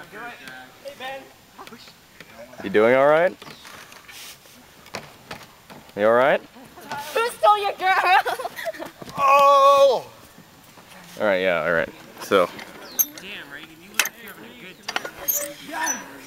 Hey, Ben. You doing all right? You all right? Who stole your girl? Oh! All right, yeah, all right. So. Damn, Reagan, you look like you're having a good time.